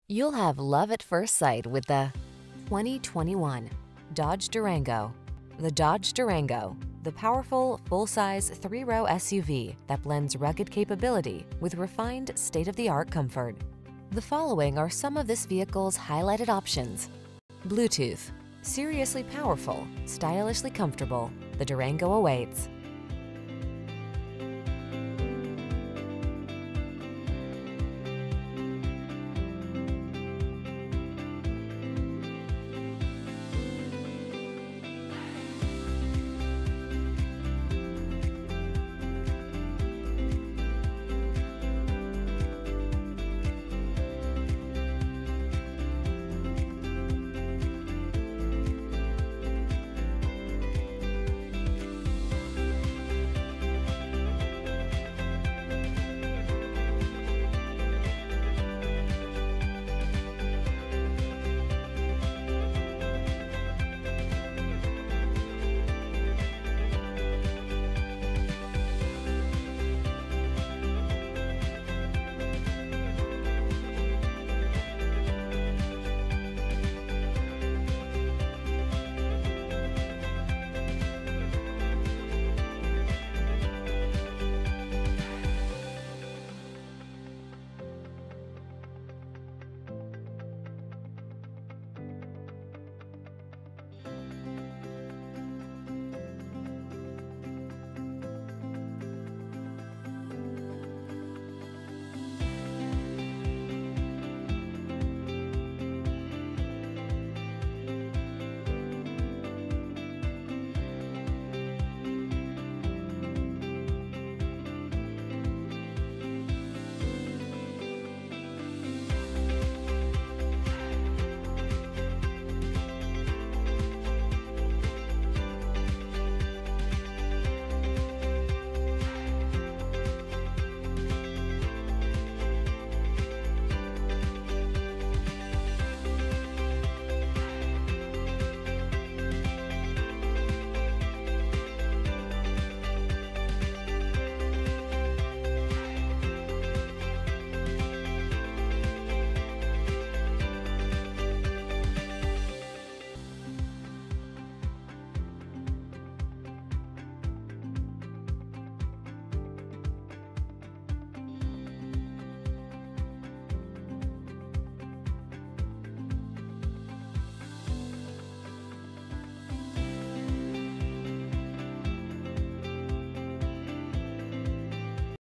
You'll have love at first sight with the 2021 Dodge Durango. The Dodge Durango, the powerful, full-size three-row SUV that blends rugged capability with refined state-of-the-art comfort. The following are some of this vehicle's highlighted options: Bluetooth, seriously powerful, stylishly comfortable. The Durango awaits.